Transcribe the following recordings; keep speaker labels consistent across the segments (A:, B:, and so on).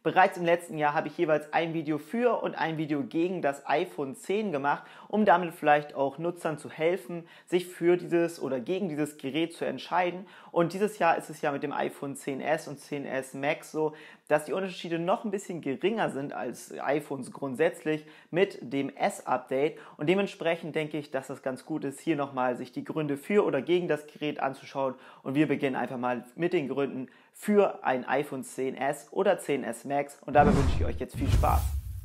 A: Bereits im letzten Jahr habe ich jeweils ein Video für und ein Video gegen das iPhone 10 gemacht, um damit vielleicht auch Nutzern zu helfen, sich für dieses oder gegen dieses Gerät zu entscheiden. Und dieses Jahr ist es ja mit dem iPhone 10s und 10s Max so, dass die Unterschiede noch ein bisschen geringer sind als iPhones grundsätzlich mit dem S-Update. Und dementsprechend denke ich, dass das ganz gut ist, hier nochmal sich die Gründe für oder gegen das Gerät anzuschauen. Und wir beginnen einfach mal mit den Gründen für ein iPhone 10s oder 10s Max. Und dabei wünsche ich euch jetzt viel Spaß.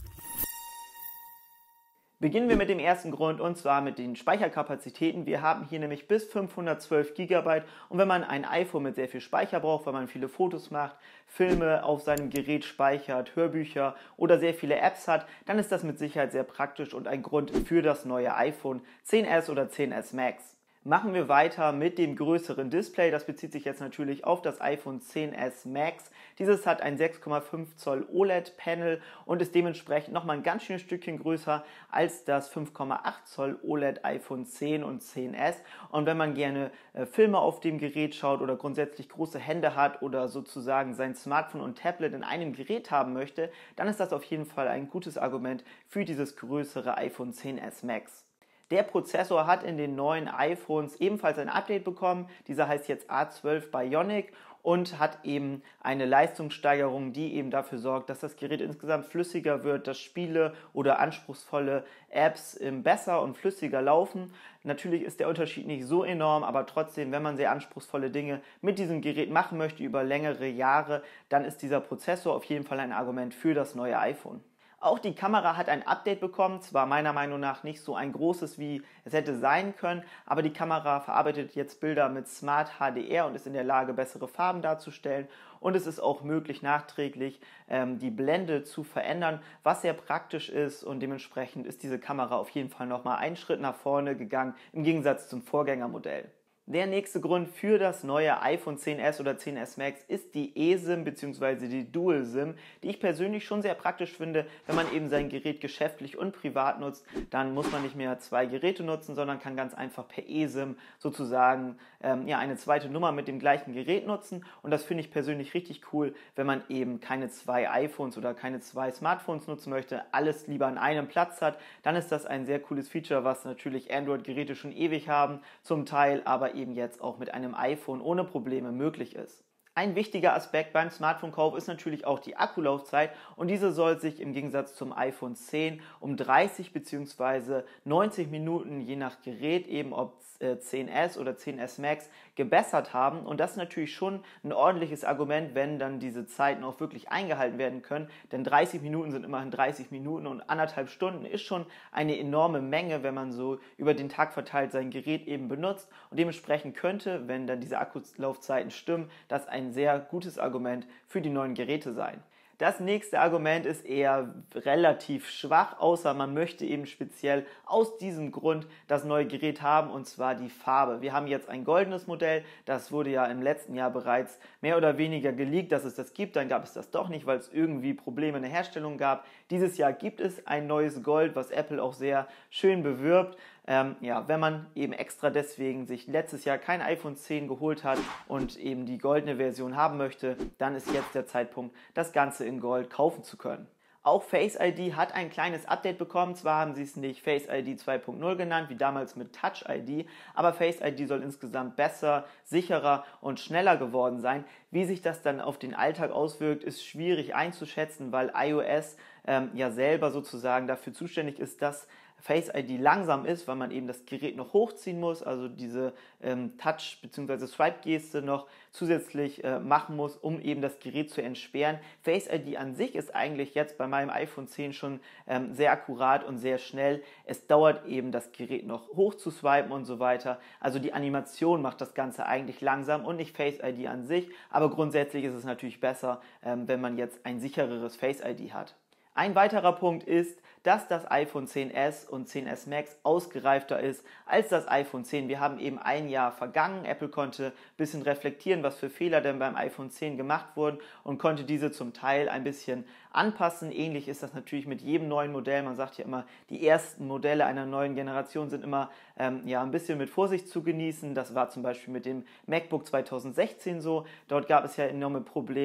A: Beginnen wir mit dem ersten Grund, und zwar mit den Speicherkapazitäten. Wir haben hier nämlich bis 512 GB, und wenn man ein iPhone mit sehr viel Speicher braucht, weil man viele Fotos macht, Filme auf seinem Gerät speichert, Hörbücher oder sehr viele Apps hat, dann ist das mit Sicherheit sehr praktisch und ein Grund für das neue iPhone 10s oder 10s Max. Machen wir weiter mit dem größeren Display. Das bezieht sich jetzt natürlich auf das iPhone 10s Max. Dieses hat ein 6,5 Zoll OLED-Panel und ist dementsprechend nochmal ein ganz schönes Stückchen größer als das 5,8 Zoll OLED iPhone 10 und 10s. Und wenn man gerne Filme auf dem Gerät schaut oder grundsätzlich große Hände hat oder sozusagen sein Smartphone und Tablet in einem Gerät haben möchte, dann ist das auf jeden Fall ein gutes Argument für dieses größere iPhone 10s Max. Der Prozessor hat in den neuen iPhones ebenfalls ein Update bekommen. Dieser heißt jetzt A12 Bionic und hat eben eine Leistungssteigerung, die eben dafür sorgt, dass das Gerät insgesamt flüssiger wird, dass Spiele oder anspruchsvolle Apps besser und flüssiger laufen. Natürlich ist der Unterschied nicht so enorm, aber trotzdem, wenn man sehr anspruchsvolle Dinge mit diesem Gerät machen möchte über längere Jahre, dann ist dieser Prozessor auf jeden Fall ein Argument für das neue iPhone. Auch die Kamera hat ein Update bekommen, zwar meiner Meinung nach nicht so ein großes, wie es hätte sein können, aber die Kamera verarbeitet jetzt Bilder mit Smart HDR und ist in der Lage, bessere Farben darzustellen. Und es ist auch möglich, nachträglich die Blende zu verändern, was sehr praktisch ist, und dementsprechend ist diese Kamera auf jeden Fall nochmal einen Schritt nach vorne gegangen, im Gegensatz zum Vorgängermodell. Der nächste Grund für das neue iPhone 10s oder 10s Max ist die eSIM bzw. die Dual SIM, die ich persönlich schon sehr praktisch finde. Wenn man eben sein Gerät geschäftlich und privat nutzt, dann muss man nicht mehr zwei Geräte nutzen, sondern kann ganz einfach per eSIM sozusagen eine zweite Nummer mit dem gleichen Gerät nutzen. Und das finde ich persönlich richtig cool, wenn man eben keine zwei iPhones oder keine zwei Smartphones nutzen möchte, alles lieber an einem Platz hat. Dann ist das ein sehr cooles Feature, was natürlich Android-Geräte schon ewig haben, zum Teil aber eben jetzt auch mit einem iPhone ohne Probleme möglich ist. Ein wichtiger Aspekt beim Smartphone-Kauf ist natürlich auch die Akkulaufzeit, und diese soll sich im Gegensatz zum iPhone 10 um 30 bzw. 90 Minuten je nach Gerät, eben ob 10s oder 10s Max, gebessert haben, und das ist natürlich schon ein ordentliches Argument, wenn dann diese Zeiten auch wirklich eingehalten werden können, denn 30 Minuten sind immerhin 30 Minuten und 1,5 Stunden ist schon eine enorme Menge, wenn man so über den Tag verteilt sein Gerät eben benutzt, und dementsprechend könnte, wenn dann diese Akkulaufzeiten stimmen, das ein sehr gutes Argument für die neuen Geräte sein. Das nächste Argument ist eher relativ schwach, außer man möchte eben speziell aus diesem Grund das neue Gerät haben, und zwar die Farbe. Wir haben jetzt ein goldenes Modell, das wurde ja im letzten Jahr bereits mehr oder weniger geleakt, dass es das gibt, dann gab es das doch nicht, weil es irgendwie Probleme in der Herstellung gab. Dieses Jahr gibt es ein neues Gold, was Apple auch sehr schön bewirbt. Wenn man eben extra deswegen sich letztes Jahr kein iPhone 10 geholt hat und eben die goldene Version haben möchte, dann ist jetzt der Zeitpunkt, das Ganze in Gold kaufen zu können. Auch Face ID hat ein kleines Update bekommen. Zwar haben sie es nicht Face ID 2.0 genannt, wie damals mit Touch ID, aber Face ID soll insgesamt besser, sicherer und schneller geworden sein. Wie sich das dann auf den Alltag auswirkt, ist schwierig einzuschätzen, weil iOS selber sozusagen dafür zuständig ist, dass Face ID langsam ist, weil man eben das Gerät noch hochziehen muss, also diese Touch- bzw. Swipe-Geste noch zusätzlich machen muss, um eben das Gerät zu entsperren. Face ID an sich ist eigentlich jetzt bei meinem iPhone 10 schon sehr akkurat und sehr schnell. Es dauert eben, das Gerät noch hoch zu swipen und so weiter. Also die Animation macht das Ganze eigentlich langsam und nicht Face ID an sich, aber grundsätzlich ist es natürlich besser, wenn man jetzt ein sichereres Face ID hat. Ein weiterer Punkt ist, dass das iPhone 10s und 10s Max ausgereifter ist als das iPhone 10. Wir haben eben ein Jahr vergangen. Apple konnte ein bisschen reflektieren, was für Fehler denn beim iPhone 10 gemacht wurden, und konnte diese zum Teil ein bisschen anpassen. Ähnlich ist das natürlich mit jedem neuen Modell. Man sagt ja immer, die ersten Modelle einer neuen Generation sind immer ein bisschen mit Vorsicht zu genießen. Das war zum Beispiel mit dem MacBook 2016 so. Dort gab es ja enorme Probleme.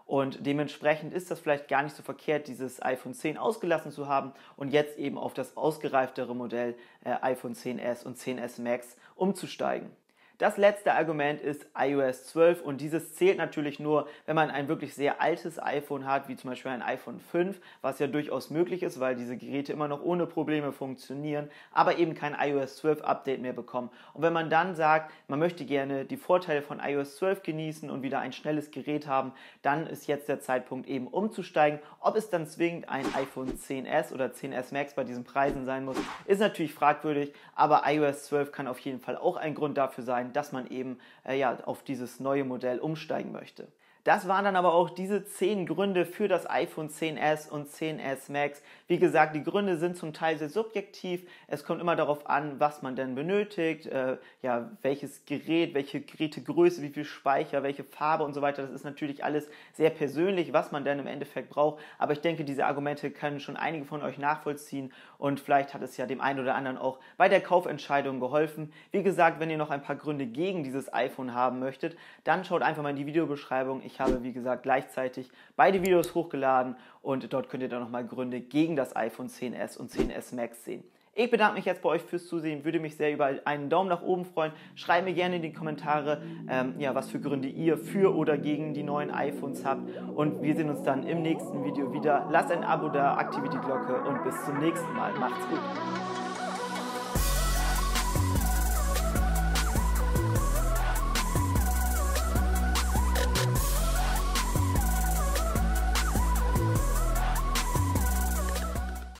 A: Und dementsprechend ist das vielleicht gar nicht so verkehrt, dieses iPhone 10 ausgelassen zu haben und jetzt eben auf das ausgereiftere Modell iPhone 10s und 10s Max umzusteigen. Das letzte Argument ist iOS 12 und dieses zählt natürlich nur, wenn man ein wirklich sehr altes iPhone hat, wie zum Beispiel ein iPhone 5, was ja durchaus möglich ist, weil diese Geräte immer noch ohne Probleme funktionieren, aber eben kein iOS 12 Update mehr bekommen. Und wenn man dann sagt, man möchte gerne die Vorteile von iOS 12 genießen und wieder ein schnelles Gerät haben, dann ist jetzt der Zeitpunkt eben umzusteigen. Ob es dann zwingend ein iPhone 10s oder 10s Max bei diesen Preisen sein muss, ist natürlich fragwürdig, aber iOS 12 kann auf jeden Fall auch ein Grund dafür sein, dass man eben auf dieses neue Modell umsteigen möchte. Das waren dann aber auch diese 10 Gründe für das iPhone 10s und 10s Max. Wie gesagt, die Gründe sind zum Teil sehr subjektiv. Es kommt immer darauf an, was man denn benötigt, welches Gerät, welche Gerätegröße, wie viel Speicher, welche Farbe und so weiter. Das ist natürlich alles sehr persönlich, was man denn im Endeffekt braucht. Aber ich denke, diese Argumente können schon einige von euch nachvollziehen und vielleicht hat es ja dem einen oder anderen auch bei der Kaufentscheidung geholfen. Wie gesagt, wenn ihr noch ein paar Gründe gegen dieses iPhone haben möchtet, dann schaut einfach mal in die Videobeschreibung. Ich habe, wie gesagt, gleichzeitig beide Videos hochgeladen und dort könnt ihr dann nochmal Gründe gegen das iPhone 10s und 10s Max sehen. Ich bedanke mich jetzt bei euch fürs Zusehen, würde mich sehr über einen Daumen nach oben freuen. Schreibt mir gerne in die Kommentare, was für Gründe ihr für oder gegen die neuen iPhones habt. Und wir sehen uns dann im nächsten Video wieder. Lasst ein Abo da, aktiviert die Glocke und bis zum nächsten Mal. Macht's gut!